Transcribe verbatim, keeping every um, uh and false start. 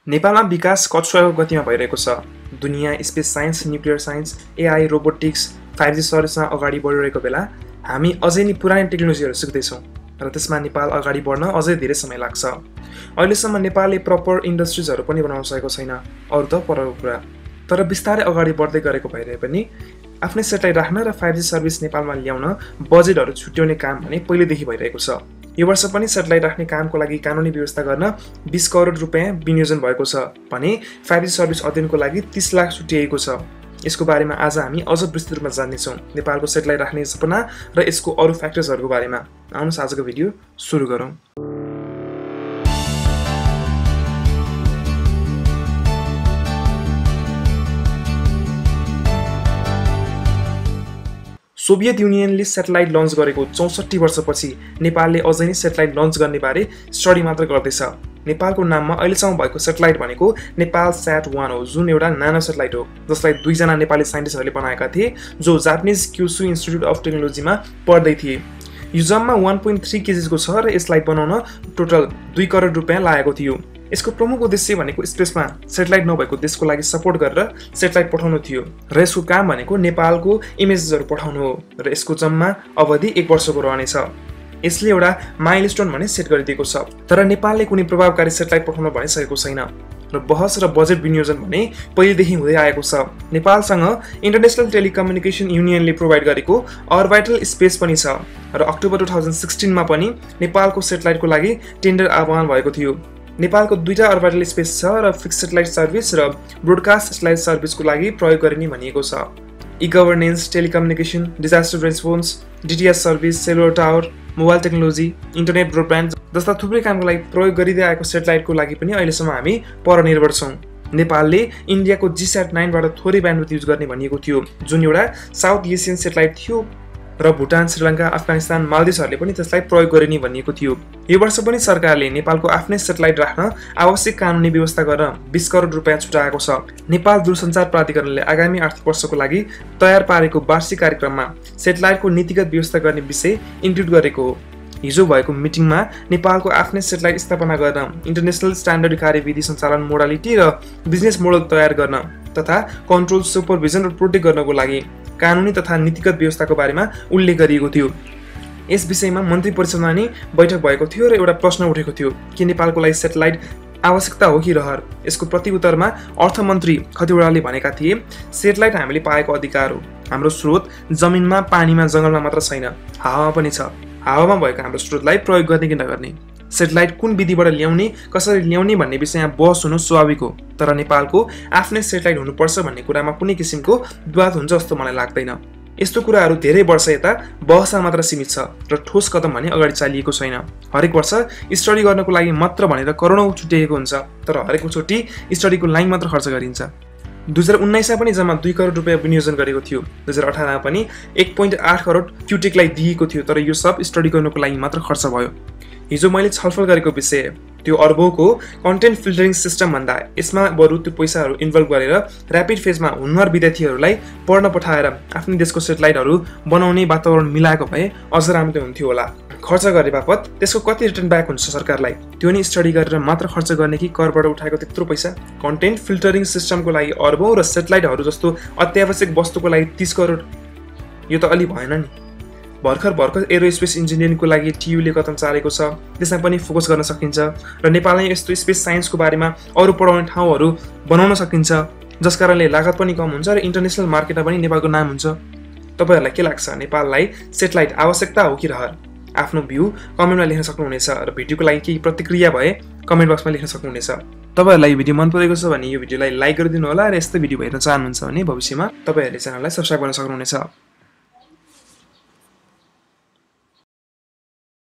नेपालमा विकास कछुवाको गतिमा भइरहेको छ। दुनियाँ space science, nuclear science, AI, robotics, five G सर्भिसमा अगाडि बढिरहेको बेला हामी अझै नि पुरानो टेक्नोलोजीहरू सिक्दैछौँ र त्यसमा नेपाल अगाडि बढ्न अझै धेरै समय लाग्छ। अहिलेसम्म नेपालले प्रपर इन्डस्ट्रिजहरू पनि बनाउन सकेको छैन, अरू त परको कुरा। तर बिस्तारै अगाडि बढ्दै गरेको भइरहे पनि आफ्नै सेटेलाइट राख्न र फाइभ जी सर्भिस नेपालमा ल्याउन बजेटहरू छुट्याउने काम भने पहिलेदेखि भइरहेको छ। यो वर्ष पनि सेटेलाइट राख्ने कामको लागि कानुनी व्यवस्था गर्न बीस करोड रुपियाँ विनियोजन भएको छ भने फाइभ जी सर्भिस अध्ययनको लागि तीस लाख छुट्याइएको छ। यसको बारेमा आज हामी अझ विस्तृत रूपमा जान्नेछौँ, नेपालको सेटेलाइट राख्ने सपना र यसको अरू फ्याक्टर्सहरूको बारेमा। आउनुहोस् आजको भिडियो सुरु गरौँ। सोभियत युनियनले सेटेलाइट लन्च गरेको चौसठी वर्षपछि नेपालले अझै नै सेटेलाइट लन्च गर्ने बारे स्टडी मात्र गर्दैछ। नेपालको नाममा अहिलेसम्म भएको सेटेलाइट भनेको नेपाल स्याट वान हो, जुन एउटा नानो सेटेलाइट हो जसलाई दुईजना नेपाली साइन्टिस्टहरूले बनाएका थिए जो जापानिज क्युसु इन्स्टिट्युट अफ टेक्नोलोजीमा पढ्दै थिए। यो जम्मा वान पोइन्ट थ्री केजीको छ र यसलाई बनाउन टोटल दुई करोड रुपियाँ लागेको थियो। यसको प्रमुख उद्देश्य भनेको स्पेसमा सेटेलाइट नभएको देशको लागि सपोर्ट गरेर सेटेलाइट पठाउनु थियो र यसको काम भनेको नेपालको इमेजेसहरू पठाउनु हो र यसको जम्मा अवधि एक वर्षको रहनेछ। यसले एउटा माइलस्टोन भने सेट गरिदिएको छ, तर नेपालले कुनै प्रभावकारी सेटेलाइट पठाउन भनिसकेको छैन र बहस र बजेट विनियोजन भने पहिलेदेखि हुँदै आएको छ। नेपालसँग इन्टरनेसनल टेलिकम्युनिकेसन युनियनले प्रोभाइड गरेको अर्बिटल स्पेस पनि छ र अक्टोबर टु थाउजन्ड सिक्सटिनमा पनि नेपालको सेटेलाइटको लागि टेन्डर आह्वान भएको थियो। नेपालको दुईटा अर्बिटल स्पेस छ र फिक्स सेटेलाइट सर्भिस र ब्रोडकास्ट सेटेलाइट सर्भिसको लागि प्रयोग गरिने भनिएको छ। E governance, telecommunication, disaster response, DTH service, cellular tower, mobile technology, internet broadband जस्ता थुप्रै कामको लागि प्रयोग गरिँदै आएको सेटेलाइटको लागि पनि अहिलेसम्म हामी परनिर्भर छौँ। नेपालले इन्डियाको जिस्याट नाइनबाट थोरै ब्यान्डविड्थ युज गर्ने भनिएको थियो, जुन एउटा साउथ एसियन सेटेलाइट थियो र भुटान, श्रीलङ्का, अफगानिस्तान, मालदिभ्सहरूले पनि त्यसलाई प्रयोग गरिने भनिएको थियो। यो वर्ष पनि सरकारले नेपालको आफ्नै सेटेलाइट राख्न आवश्यक कानुनी व्यवस्था गर्न बीस करोड रुपियाँ छुटाएको छ। नेपाल दूरसञ्चार प्राधिकरणले आगामी आर्थिक वर्षको लागि तयार पारेको वार्षिक कार्यक्रममा सेटेलाइटको नीतिगत व्यवस्था गर्ने विषय इन्क्लुड गरेको हो। हिजो भएको मिटिङमा नेपालको आफ्नै सेटेलाइट स्थापना गर्न, इन्टरनेसनल स्ट्यान्डर्ड कार्यविधि सञ्चालन मोडालिटी र बिजनेस मोडल तयार गर्न तथा कन्ट्रोल, सुपरभिजन र प्रोटेक्ट गर्नको लागि कानुनी तथा नीतिगत व्यवस्थाको बारेमा उल्लेख गरिएको थियो। यस विषयमा मन्त्री परिषदमा नि बैठक भएको थियो र एउटा प्रश्न उठेको थियो कि नेपालको लागि सेटेलाइट आवश्यकता हो कि रहर। यसको प्रतिउत्तरमा अर्थमन्त्री खतिवडाले भनेका थिए, सेटेलाइट हामीले पाएको अधिकार हो। हाम्रो स्रोत जमिनमा, पानीमा, जङ्गलमा मात्र छैन, हावामा पनि छ। हावामा भएको हाम्रो स्रोतलाई प्रयोग गर्ने कि नगर्ने, सेटेलाइट कुन विधिबाट ल्याउने, कसरी ल्याउने भन्ने विषयमा बहस हुनु स्वाभाविक हो, तर नेपालको आफ्नै सेटेलाइट हुनुपर्छ भन्ने कुरामा कुनै किसिमको विवाद हुन्छ जस्तो मलाई लाग्दैन। यस्तो कुराहरू धेरै वर्ष यता बहसमा मात्र सीमित छ र ठोस कदम भने अगाडि चालिएको छैन। हरेक वर्ष स्टडी गर्नको लागि मात्र भनेर करोडौँ छुट्याइएको हुन्छ, तर हरेकचोटि स्टडीको लाइन मात्र खर्च गरिन्छ। दुई हजार उन्नाइसमा पनि जम्मा दुई करोड रुपियाँ विनियोजन गरेको थियो। दुई हजार अठारमा पनि एक पोइन्ट आठ करोड क्युटेकलाई दिएको थियो, तर यो सब स्टडी गर्नुको लागि मात्र खर्च भयो। हिजो मैले छलफल गरेको विषय त्यो अर्बौँको कन्टेन्ट फिल्टरिङ सिस्टम भन्दा यसमा बरु त्यो पैसाहरू इन्भल्भ गरेर ऱ्यापिड फेजमा हुनर विद्यार्थीहरूलाई पढ्न पठाएर आफ्नो देशको सेटेलाइटहरू बनाउने वातावरण मिलाएको भए अझ राम्रो हुन्थ्यो होला। खर्च गरे बापत त्यसको कति रिटर्न ब्याक हुन्छ सरकारलाई, त्यो नि स्टडी गरेर मात्र खर्च गर्ने कि करबाट उठाएको त्यत्रो पैसा। कन्टेन्ट फिल्टरिङ सिस्टमको लागि अर्बौँ र सेटेलाइटहरू जस्तो अत्यावश्यक वस्तुको लागि तीस करोड, यो त अलि भएन नि। भर्खर भर्खर एरोस्पेस इन्जिनियरिङको लागि टियुले कदम चालेको छ, त्यसमा पनि फोकस गर्न सकिन्छ र नेपालले यस्तो स्पेस साइन्सको बारेमा अरू पढाउने ठाउँहरू बनाउन सकिन्छ, जस कारणले लागत पनि कम हुन्छ र इन्टरनेसनल मार्केटमा पनि नेपालको नाम हुन्छ। तपाईँहरूलाई के लाग्छ, नेपाललाई सेटेलाइट आवश्यकता हो कि रहर? आफ्नो भ्यू कमेन्टमा लेख्न सक्नुहुनेछ र भिडियोको लागि केही प्रतिक्रिया भए कमेन्ट बक्समा लेख्न सक्नुहुनेछ। तपाईँहरूलाई यो भिडियो मन परेको छ भने यो भिडियोलाई लाइक गरिदिनु होला र यस्तो भिडियो हेर्न चाहनुहुन्छ भने भविष्यमा तपाईँहरूले च्यानललाई सब्स्क्राइब गर्न सक्नुहुनेछ।